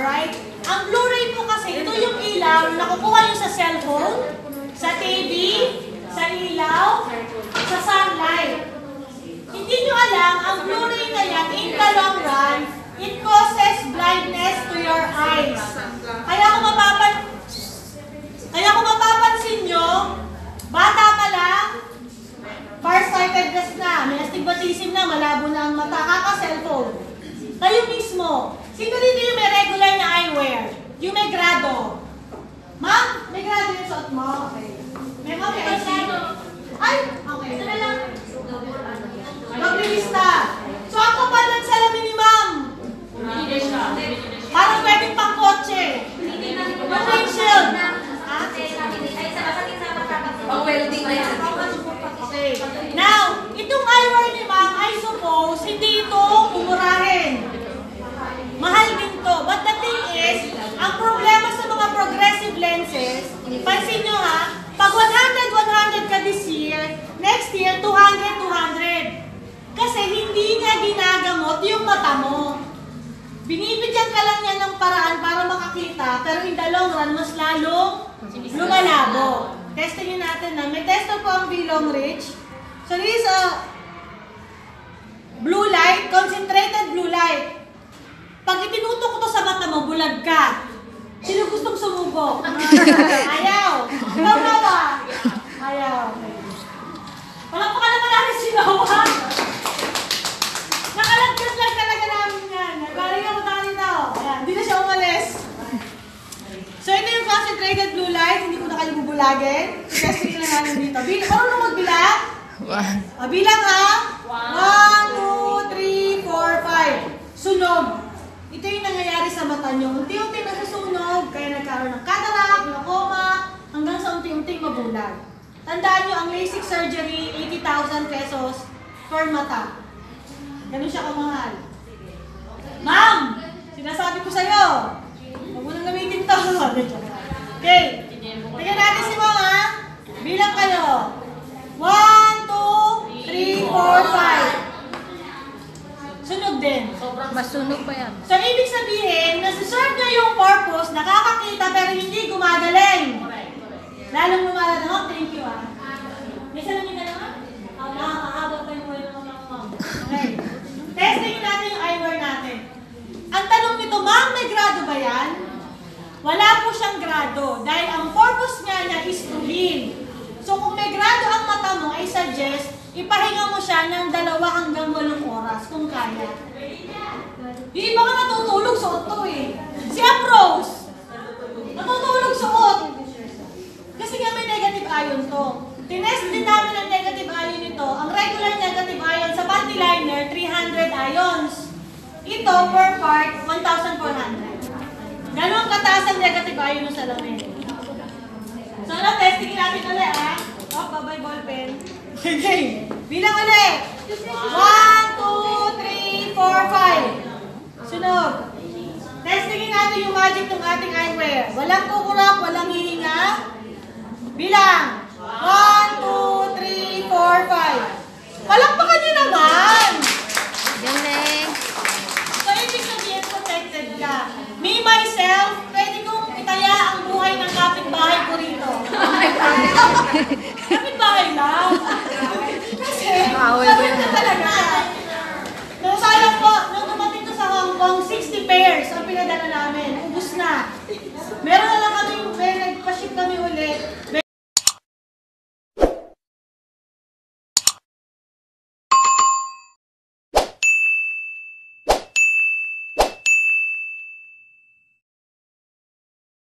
Alright? Ang Blu-ray po kasi, ito yung ilaw na nakukuha nyo sa cellphone, sa TV, sa ilaw, sa sunlight. Hindi nyo alam, ang Blu-ray na yan, in the long run, it causes blindness to your eyes. Kaya kung mapapansin nyo, bata pa lang, farsightedness na, may astigmatism na, malabo na ang mata, kaka-cellphone. Kayo mismo, sino dito yung may regular na eyewear? Yung may grado? Ma'am, may grado yung suot mo? Okay. May mga grado. Ay, okay. Ito na lang. Maglilista. So, ang kapal ng salamin ni ma'am. Parang pwedeng pang kotse. Yung windshield. Ha? Pang-welding na yan. Okay. Now, itong eyewear ni ma'am, I suppose, hindi ito umurahin. Mahal din to. But the thing is, ang problema sa mga progressive lenses, pansin nyo ha, pag 100 ka this year, next year, 200. Kasi hindi niya ginagamot yung mata mo. Binibigyan ka lang niya ng paraan para makakita, pero in the long run, mas lalong lumalabo. Testingin natin na. May tester po ang Long Ridge. So this is a blue light, concentrated blue light. Pag itinutok ko to sa mata mo, bulag ka. Sino gustong sumubok? Ayaw. Ikaw na ba? Ayaw. Palakpakan naman natin si Noah. Nakalagkas lang talaga namin yan. Galing ako tayo dito. Ayan, hindi na siya umalis. So ito yung concentrated blue light. Hindi ko na kayo bubulagin. Testing lang namin dito. Marunong magbilang? Bilang ha? 1, 2, 3, 4, 5. Sunog. Ito yung nangyayari sa mata nyo. Unti-unti nasusunog, kaya nagkaroon ng cataract, glaucoma, hanggang sa unti-unting mabulag. Tandaan nyo, ang LASIK surgery, 80,000 pesos per mata. Ganun siya kamahal. Ma'am! Sinasabi ko sa'yo, huwag mo nang gamitin to. Okay. Tingnan natin si Mom ha. Bilang kayo. 1, 2, 3, 4, 5. Sunog din. Masunog pa yan. So, ibig sabihin, nasa-serve niya yung purpose, nakakakita pero hindi gumagaling. Lalong lumalalang. Oh, thank you ah. May salamin ka naman? Nakakahabang tayo mo yung mga ma'am. Okay. Testingin natin yung eyewear natin. Ang tanong nito, ma'am, may grado ba yan? Wala po siyang grado dahil ang purpose niya is to heal. So, kung may grado ang mata mo, I suggest, ipahinga mo siya ng 2 hanggang 8 oras kung kaya. Yung iba ka natutulog, suot to eh. Si Aprose, natutulog, suot. Kasi nga may negative ion to. Tinest din namin ang negative ion nito. Ang regular negative ion sa panty liner, 300 ions. Ito, per part, 1,400. Ganon kataas ang negative ion ng salamin. So, testing natin ulit ah. Oh, bye-bye ballpen. Okay. Bilang ulit. 1, 2, 3, 4, 5. Sunog. Testingin natin yung magic ng ating eyewear. Walang kukurap, walang hihinga. Bilang. 1, 2, 3, 4, 5. Palakpakan nyo naman. Galing. So, ibig sabihin, protected ka. Me, myself, pwede kong itaya ang buhay ng kapitbahay ko rito.